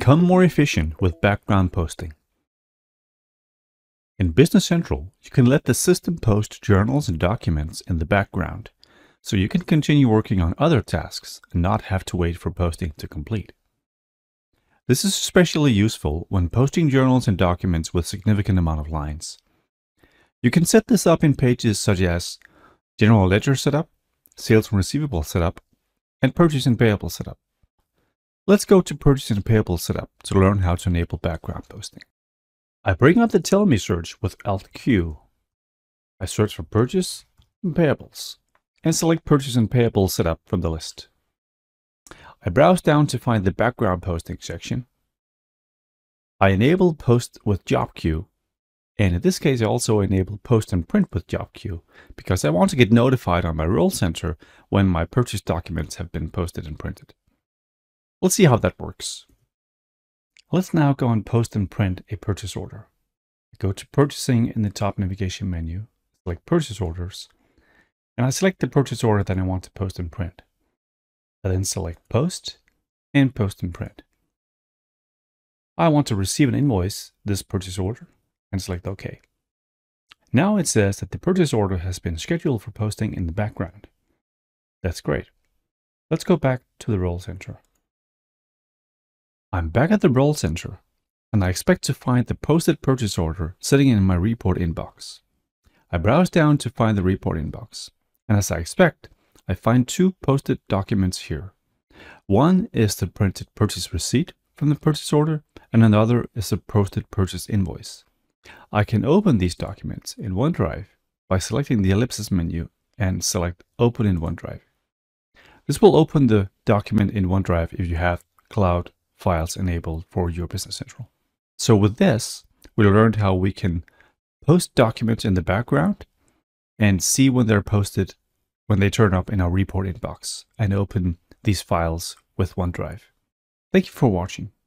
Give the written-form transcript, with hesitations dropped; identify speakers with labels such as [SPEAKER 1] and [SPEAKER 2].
[SPEAKER 1] Become more efficient with background posting. In Business Central, you can let the system post journals and documents in the background, so you can continue working on other tasks and not have to wait for posting to complete. This is especially useful when posting journals and documents with significant amount of lines. You can set this up in pages such as General Ledger Setup, Sales and Receivable Setup, and Purchase and Payable Setup. Let's go to Purchase and Payable Setup to learn how to enable background posting. I bring up the Tell Me search with Alt-Q. I search for Purchase and Payables and select Purchase and Payable Setup from the list. I browse down to find the background posting section. I enable Post with Job Queue, and in this case I also enable Post and Print with Job Queue because I want to get notified on my Role Center when my purchase documents have been posted and printed. Let's see how that works. Let's now go and post and print a purchase order. Go to Purchasing in the top navigation menu, select Purchase Orders, and I select the purchase order that I want to post and print. I then select Post and Post and Print. I want to receive an invoice, this purchase order, and select OK. Now it says that the purchase order has been scheduled for posting in the background. That's great. Let's go back to the Role Center. I'm back at the Role Center, and I expect to find the posted purchase order sitting in my report inbox. I browse down to find the report inbox, and as I expect, I find two posted documents here. One is the printed purchase receipt from the purchase order, and another is the posted purchase invoice. I can open these documents in OneDrive by selecting the ellipsis menu and select Open in OneDrive. This will open the document in OneDrive if you have Cloud Files enabled for your Business Central. So with this, we learned how we can post documents in the background and see when they're posted, when they turn up in our report inbox, and open these files with OneDrive. Thank you for watching.